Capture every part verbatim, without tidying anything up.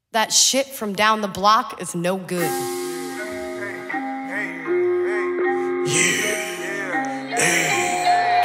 That shit from down the block is no good. Yeah. Hey.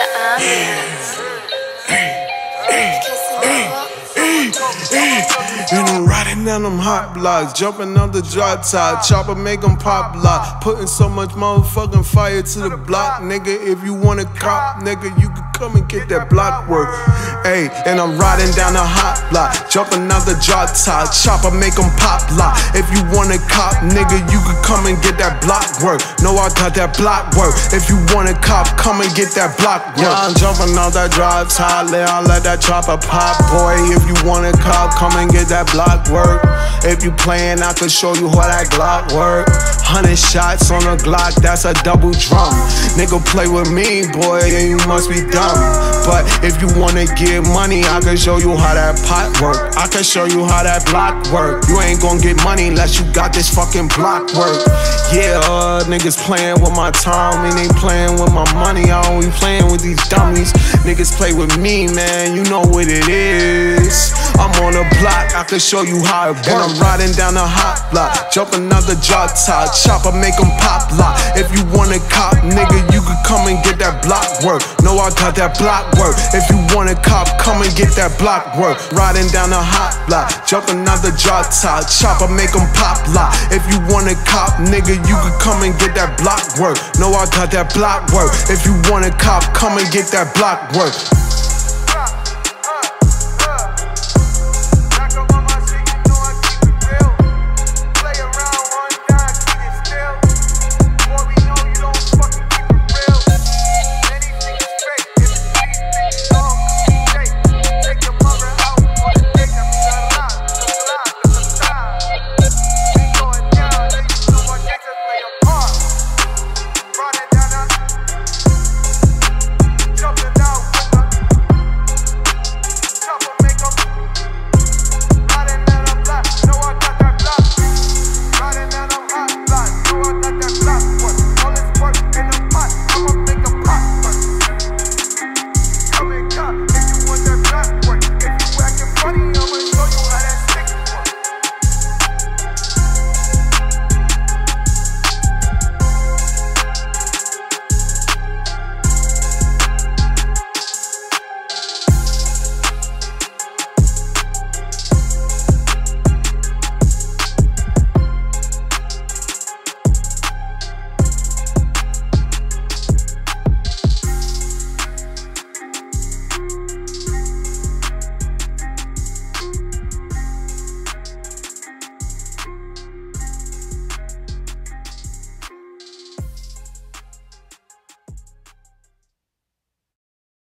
Hey. Hey. Hey. Hey. And I'm riding down them hot blocks, jumping on the drop top, chopper make them pop lock, putting so much motherfucking fire to the block, nigga. If you want a cop, nigga, you can come and get that block work. Hey, and I'm riding down the hot block, jumping out the drop top, chopper make them pop lock. If you want a cop, nigga, you can come and get that block work. No, I got that block work. If you want a cop, come and get that block work. Yeah, I'm jumping out that drop top, let I let that chopper pop, boy. If you want a cop, come and get that block work. If you playin', I can show you how that Glock work. Hundred shots on a Glock, that's a double drum. Nigga play with me, boy, and you must be dumb. But if you wanna get money, I can show you how that pot work. I can show you how that block work. You ain't gon' get money unless you got this fucking block work. Yeah, uh, niggas playin' with my time, and they playin' with my money. I don't be playin' with these dummies. Niggas play with me, man, you know what it is. I'm on a block, I can show you how it works. And I'm riding down the hot block, jumping out the drop top, chopper make them pop lock. If you want a cop, nigga, you can come and get that block work. No, I got that block work. If you want a cop, come and get that block work. Riding down the hot block, jumping out the drop top, chopper make them pop lock. If you want a cop, nigga, you can come and get that block work. No, I got that block work. If you want a cop, come and get that block work.